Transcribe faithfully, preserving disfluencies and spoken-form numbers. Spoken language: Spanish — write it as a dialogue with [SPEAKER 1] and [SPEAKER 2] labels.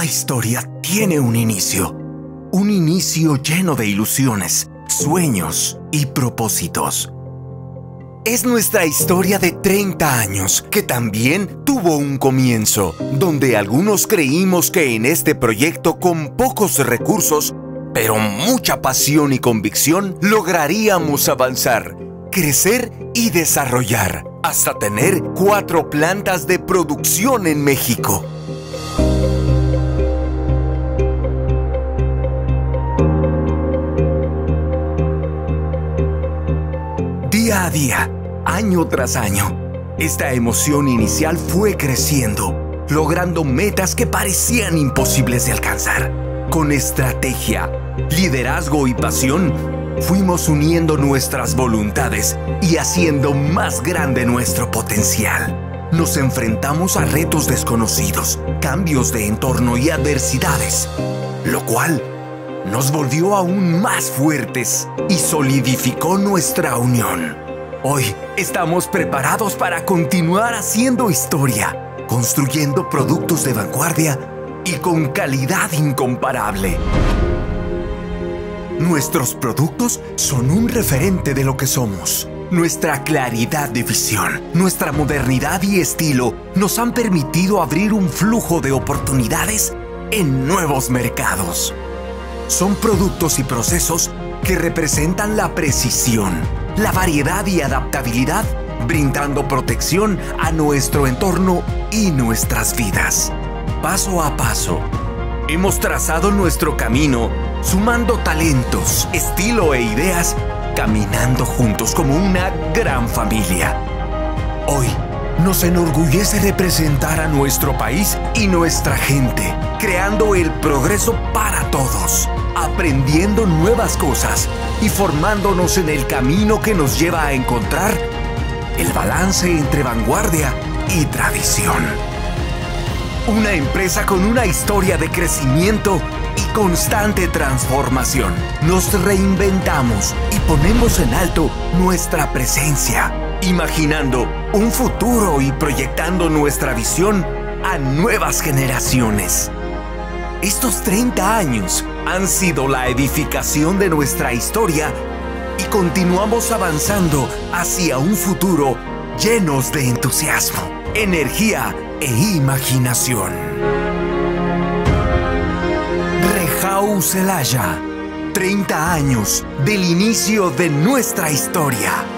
[SPEAKER 1] Toda historia tiene un inicio. Un inicio lleno de ilusiones, sueños y propósitos. Es nuestra historia de treinta años, que también tuvo un comienzo, donde algunos creímos que en este proyecto con pocos recursos, pero mucha pasión y convicción, lograríamos avanzar, crecer y desarrollar, hasta tener cuatro plantas de producción en México. Día a día, año tras año, esta emoción inicial fue creciendo, logrando metas que parecían imposibles de alcanzar. Con estrategia, liderazgo y pasión, fuimos uniendo nuestras voluntades y haciendo más grande nuestro potencial. Nos enfrentamos a retos desconocidos, cambios de entorno y adversidades, lo cual nos volvió aún más fuertes y solidificó nuestra unión. Hoy estamos preparados para continuar haciendo historia, construyendo productos de vanguardia y con calidad incomparable. Nuestros productos son un referente de lo que somos. Nuestra claridad de visión, nuestra modernidad y estilo nos han permitido abrir un flujo de oportunidades en nuevos mercados. Son productos y procesos que representan la precisión, la variedad y adaptabilidad, brindando protección a nuestro entorno y nuestras vidas. Paso a paso, hemos trazado nuestro camino, sumando talentos, estilo e ideas, caminando juntos como una gran familia. Hoy nos enorgullece representar a nuestro país y nuestra gente, creando el progreso para todos, aprendiendo nuevas cosas y formándonos en el camino que nos lleva a encontrar el balance entre vanguardia y tradición. Una empresa con una historia de crecimiento y constante transformación. Nos reinventamos y ponemos en alto nuestra presencia, imaginando un futuro y proyectando nuestra visión a nuevas generaciones. Estos treinta años han sido la edificación de nuestra historia y continuamos avanzando hacia un futuro llenos de entusiasmo, energía e imaginación. Rejau Celaya, treinta años del inicio de nuestra historia.